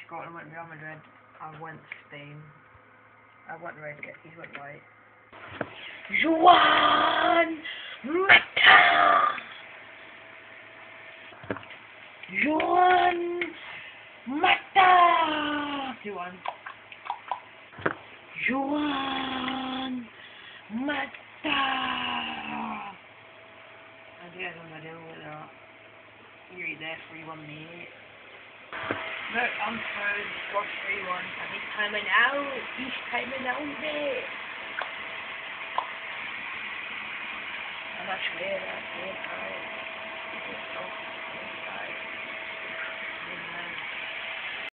Scotland went Real Madrid. I went Spain. I went red, he's went white. Juan Mata! Juan Mata! 2-1. Juan Mata! I do have no idea what they're at. You're there, 3-1 mate. Look, I'm through. Scored 3-1. And he's timing out. He's timing out, mate. I'm actually here. That's it, guys.